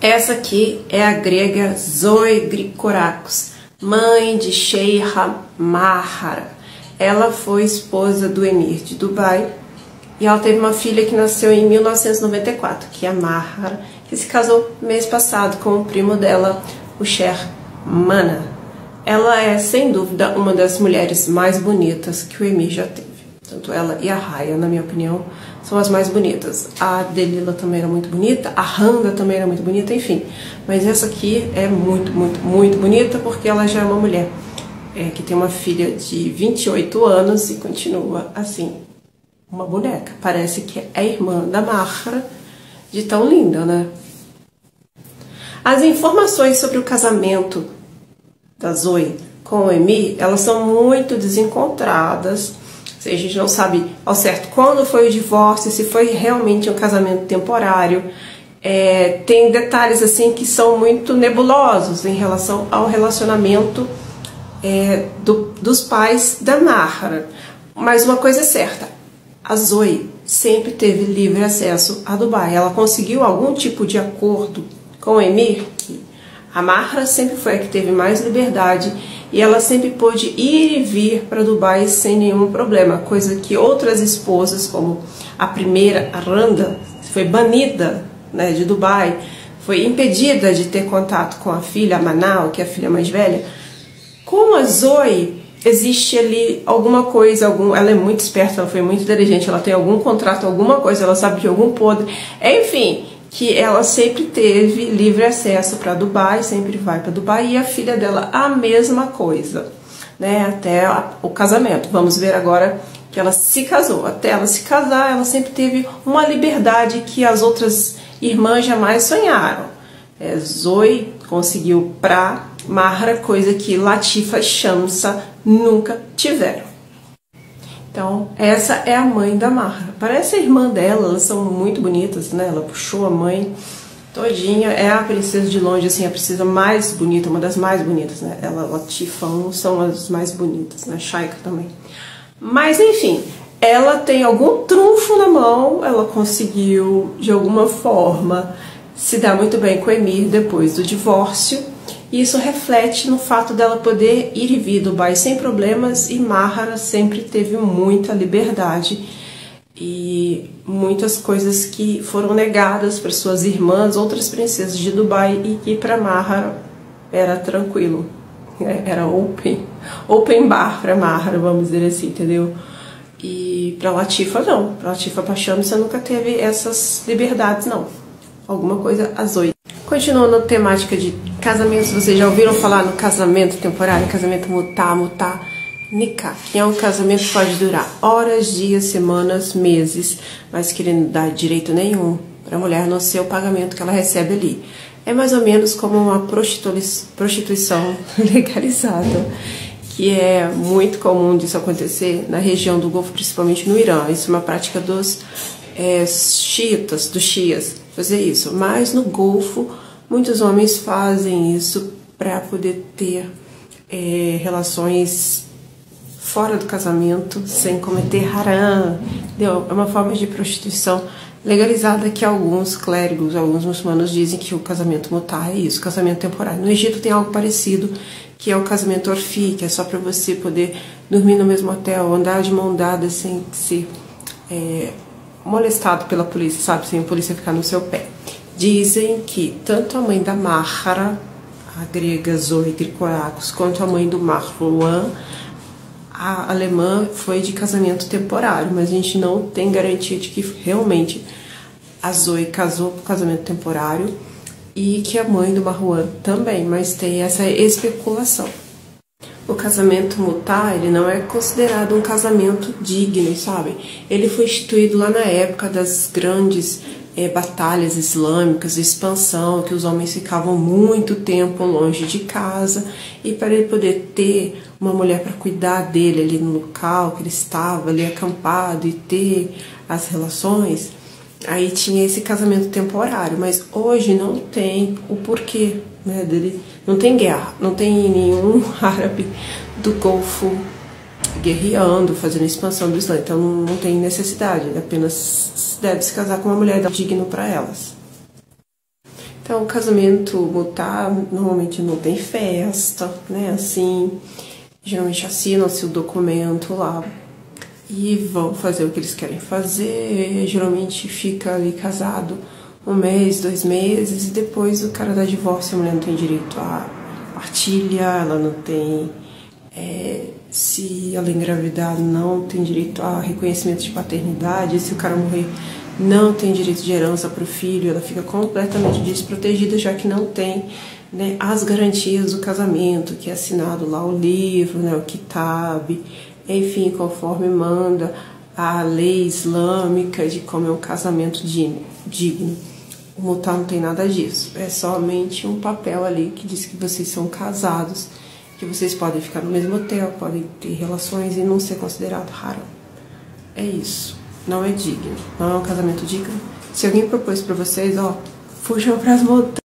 Essa aqui é a grega Zoe Grigorakos, mãe de Sheikha Mahra. Ela foi esposa do emir de Dubai e ela teve uma filha que nasceu em 1994, que é a Mahra, que se casou mês passado com o primo dela, o Sheikh Mana. Ela é, sem dúvida, uma das mulheres mais bonitas que o emir já teve. Tanto ela e a Raya, na minha opinião, são as mais bonitas. A Delila também era muito bonita, a Randa também era muito bonita, enfim. Mas essa aqui é muito, muito, muito bonita porque ela já é uma mulher que tem uma filha de 28 anos e continua assim, uma boneca. Parece que é a irmã da Mahra, de tão linda, né? As informações sobre o casamento da Zoe com o emir, elas são muito desencontradas. A gente não sabe ao certo quando foi o divórcio, se foi realmente um casamento temporário. Tem detalhes assim que são muito nebulosos em relação ao relacionamento dos pais da Mahra. Mas uma coisa é certa, a Zoe sempre teve livre acesso a Dubai. Ela conseguiu algum tipo de acordo com o emir. A Mahra sempre foi a que teve mais liberdade e ela sempre pôde ir e vir para Dubai sem nenhum problema, coisa que outras esposas, como a primeira, a Randa, foi banida, né, de Dubai, foi impedida de ter contato com a filha, a Manal, que é a filha mais velha. Com a Zoe, existe ali alguma coisa, ela é muito esperta, ela foi muito inteligente, ela tem algum contrato, alguma coisa, ela sabe de algum podre, enfim, que ela sempre teve livre acesso para Dubai, sempre vai para Dubai, e a filha dela a mesma coisa, né, até o casamento. Vamos ver agora que ela se casou. Até ela se casar, ela sempre teve uma liberdade que as outras irmãs jamais sonharam. Zoe conseguiu para Mahra coisa que Latifa e Shamsa nunca tiveram. Então, essa é a mãe da Mahra. Parece a irmã dela, elas são muito bonitas, né? Ela puxou a mãe todinha. É a princesa de longe, assim, a princesa mais bonita, uma das mais bonitas, né? Ela, Latifa, são as mais bonitas, né? Shaika também. Mas, enfim, ela tem algum trunfo na mão, ela conseguiu, de alguma forma, se dar muito bem com o emir depois do divórcio. E isso reflete no fato dela poder ir e vir Dubai sem problemas, e Mahra sempre teve muita liberdade e muitas coisas que foram negadas para suas irmãs, outras princesas de Dubai, e que para Mahra era tranquilo, era open bar para Mahra, vamos dizer assim, entendeu? E para Latifa não, para Latifa Pacham você nunca teve essas liberdades não, alguma coisa a Zoe. Continuando na temática de casamentos, vocês já ouviram falar no casamento temporário, casamento mutá, nikah, que é um casamento que pode durar horas, dias, semanas, meses, mas que não dá direito nenhum para a mulher, a não ser o pagamento que ela recebe ali. É mais ou menos como uma prostituição legalizada, que é muito comum disso acontecer na região do Golfo, principalmente no Irã. Isso é uma prática dos xiitas, dos xias, fazer isso. Mas no Golfo, muitos homens fazem isso para poder ter relações fora do casamento, sem cometer haram. Entendeu? É uma forma de prostituição legalizada que alguns clérigos, alguns muçulmanos dizem que o casamento mutá é isso, casamento temporário. No Egito tem algo parecido, que é o casamento orfi, que é só para você poder dormir no mesmo hotel, andar de mão dada sem ser molestado pela polícia, sabe? Sem a polícia ficar no seu pé. Dizem que tanto a mãe da Mahra, a grega Zoe Grigorakos, quanto a mãe do Marwan, a alemã, foi de casamento temporário, mas a gente não tem garantia de que realmente a Zoe casou por casamento temporário e que a mãe do Marwan também, mas tem essa especulação. O casamento mutá, ele não é considerado um casamento digno, sabe? Ele foi instituído lá na época das grandes batalhas islâmicas, de expansão, que os homens ficavam muito tempo longe de casa, e para ele poder ter uma mulher para cuidar dele ali no local que ele estava ali acampado e ter as relações, aí tinha esse casamento temporário. Mas hoje não tem o porquê, né, dele, não tem guerra, não tem nenhum árabe do Golfo guerreando, fazendo expansão do Islã, então não tem necessidade, apenas deve se casar com uma mulher digna para elas. Então, o casamento mutar normalmente não tem festa, né? Assim, geralmente assinam-se o documento lá e vão fazer o que eles querem fazer. Geralmente fica ali casado 1 mês, 2 meses, e depois o cara dá divórcio. A mulher não tem direito à partilha, ela não tem, se ela engravidar, não tem direito a reconhecimento de paternidade. Se o cara morrer, não tem direito de herança para o filho. Ela fica completamente desprotegida, já que não tem, né, as garantias do casamento, que é assinado lá o livro, né, o kitab, enfim, conforme manda a lei islâmica de como é um casamento digno. O mutar não tem nada disso, é somente um papel ali que diz que vocês são casados, que vocês podem ficar no mesmo hotel, podem ter relações e não ser considerado haram. É isso, não é digno, não é um casamento digno. Se alguém propôs para vocês, ó, fujam para as montanhas.